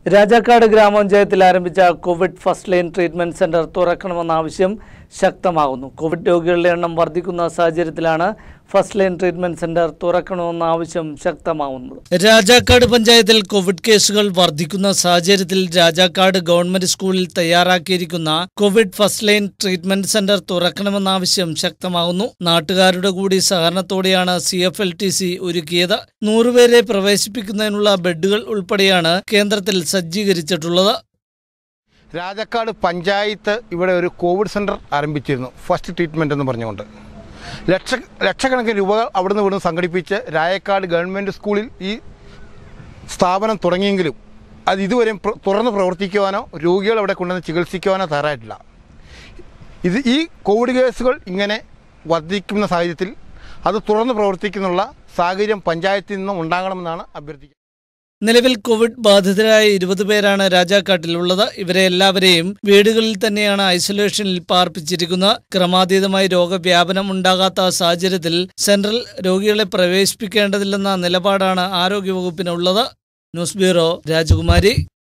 Rajakadu Grama Panchayat COVID first lane treatment center തുറക്കണമെന്ന ആവശ്യം ശക്തമാകുന്നു. Covid രോഗികളുടെ എണ്ണം വർദ്ധിക്കുന്ന സാഹചര്യത്തിലാണ് ഫസ്റ്റ് ലൈൻ ട്രീറ്റ്മെന്റ് സെന്റർ തുറക്കണമെന്ന ആവശ്യം ശക്തമാകുന്നത്. രാജാക്കാട് പഞ്ചായത്തിൽ കോവിഡ് കേസുകൾ വർദ്ധിക്കുന്ന സാഹചര്യത്തിൽ രാജാക്കാട് ഗവൺമെന്റ് സ്കൂളിൽ തയ്യാറാക്കിയിരിക്കുന്ന covid first line treatment centre തുറക്കണമെന്ന ആവശ്യം ശക്തമാകുന്നു. നാട്ടുകാരുടെ കൂടി സഹകരണത്തോടെയാണ് CFLTC ഒരുക്കിയത്. 100 പേരെ പ്രവേശിപ്പിക്കുന്നതിനുള്ള ബെഡുകൾ ഉൾപ്പെടെയാണ് കേന്ദ്രത്തിൽ സജ്ജീകരിച്ചിട്ടുള്ളത്. രാജാക്കാട് പഞ്ചായത്ത് ഇവിടെ ഒരു കോവിഡ് സെൻറ്റർ ആരംഭിച്ചിരുന്നു. ഫസ്റ്റ് ട്രീറ്റ്മെൻറ്റ് എന്ന് പറഞ്ഞുകൊണ്ട് ലക്ഷക്കണക്കിന് രൂപ അവിടുന്ന് ഇവിടുന്ന് സംഘടിപ്പിച്ച് രാജാക്കാട് ഗവൺമെൻറ് സ്കൂളിൽ ഈ സ്ഥാപനം തുടങ്ങിയെങ്കിലും അത് ഇതുവരെ തുറന്ന് പ്രവർത്തിക്കുവാനോ രോഗികൾ അവിടെ കൊണ്ടുവന്ന് ചികിത്സിക്കുവാനോ തയ്യാറായിട്ടില്ല. ഈ കോവിഡ് കേസുകൾ ഇങ്ങനെ വർദ്ധിക്കുന്ന സാഹചര്യത്തിൽ അത് തുറന്ന് പ്രവർത്തിക്കുന്നുള്ള സാഹചര്യം പഞ്ചായത്തിൽ നിന്നും ഉണ്ടാകണമെന്നാണ് അഭ്യർത്ഥിക്കുന്നത്. നിലവിൽ കോവിഡ് ബാധിതരായ 20 പേരാണ് രാജാക്കാട്ടിലുള്ളത്. ഇവരെ എല്ലാവരെയും വീടുകളിൽ തന്നെയാണ് ഐസൊലേഷനിൽ പാർപ്പിച്ചിരിക്കുന്നത്. ക്രമാതീതമായി രോഗവ്യാപനം ഉണ്ടാകാത്ത സാഹചര്യത്തിൽ സെൻട്രൽ രോഗികളെ പ്രവേശിപ്പിക്കേണ്ടതില്ലെന്ന നിലപാടാണ് ആരോഗ്യവകുപ്പിനുള്ളത്. ന്യൂസ് ബ്യൂറോ, രാജകുമാരി.